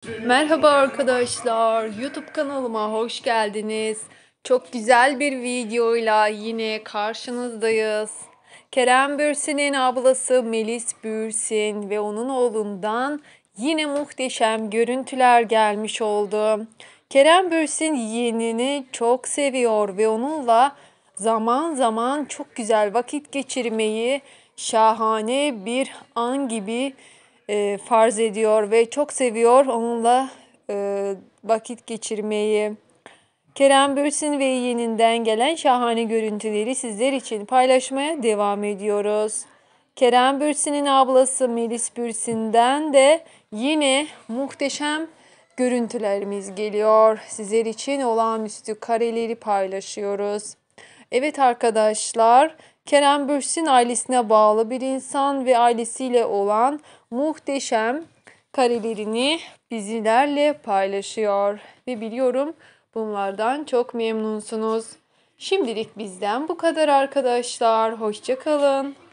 Merhaba arkadaşlar, YouTube kanalıma hoş geldiniz. Çok güzel bir videoyla yine karşınızdayız. Kerem Bürsin'in ablası Melis Bürsin ve onun oğlundan yine muhteşem görüntüler gelmiş oldu. Kerem Bürsin yeğenini çok seviyor ve onunla zaman zaman çok güzel vakit geçirmeyi şahane bir an gibi farz ediyor ve çok seviyor onunla vakit geçirmeyi. Kerem Bürsin ve yeğeninden gelen şahane görüntüleri sizler için paylaşmaya devam ediyoruz. Kerem Bürsin'in ablası Melis Bürsin'den de yine muhteşem görüntülerimiz geliyor. Sizler için olağanüstü kareleri paylaşıyoruz. Evet arkadaşlar, Kerem Bürsin ailesine bağlı bir insan ve ailesiyle olan muhteşem karelerini bizlerle paylaşıyor ve biliyorum bunlardan çok memnunsunuz. Şimdilik bizden bu kadar arkadaşlar. Hoşça kalın.